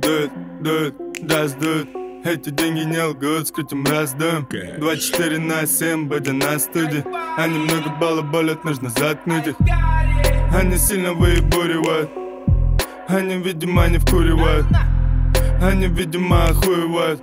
дует, даст дует. Эти деньги не лгут, скрутим раздум 24/7, будя на студии. Они много балаболят, нужно заткнуть их. Они сильно выебуривают. Они, видимо, не вкуривают. Они, видимо, охуевают.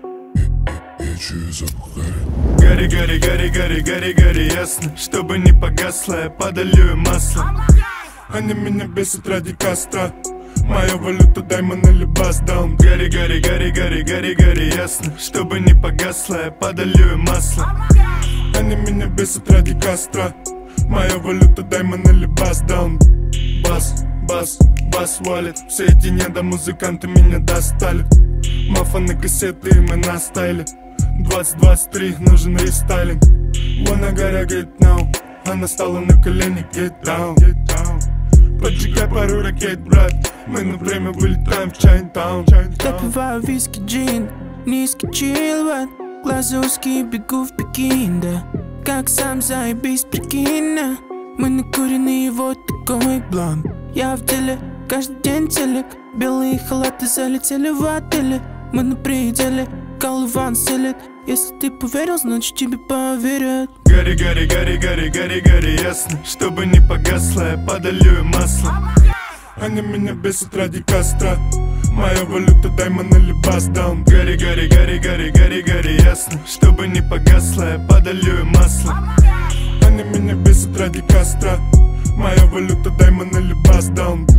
Гори, гори, гори, гори, гори, гори, ясно. Чтобы не погасло, я подолью им масло. Они меня бесят ради костра. Моя валюта даймон или басдаун. Гори, гори, гори, гори, гори, гори, ясно. Чтобы не погасло, я подолью им масло. Они меня бесят ради костра. Моя валюта даймон или басдаун. Бас, бас, бас валит. Все эти недомузыканты меня достали. Мафаны, кассеты, и мы на стайле. 2023, нужен рестайлинг. Wanna gotta get now. Она стала на колени, get down, get down. Поджигай пару ракет, брат. Мы на время вылетаем в Чайнтаун. Допиваю виски, джин, низкий чилват. Глаза узкие, бегу в Пекин, да. Как сам заебись, прикинь, да. Мы накуренные, вот такой блан. Я в деле, каждый день телек. Белые халаты залетели в отеле. Мы на пределе, Калыван селит. Если ты поверил, значит тебе поверят. Гори, гори, гори, гори, гори, гори, ясно. Чтобы не погасло, я подолью им масло. Они меня бесят ради костра. Моя валюта даймон или басдаун. Гори, гори, гори, гори, гори, гори, ясно. Чтобы не погасло, я подолью им масло. Они меня бесят ради костра. Моя валюта даймон или басдаун.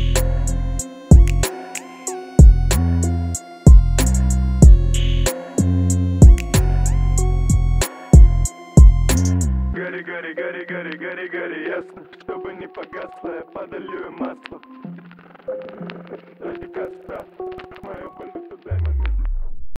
Гори, гори, гори, гори, гори, гори, ясно. Чтобы не погасло, я подолью им масло. Ради костра.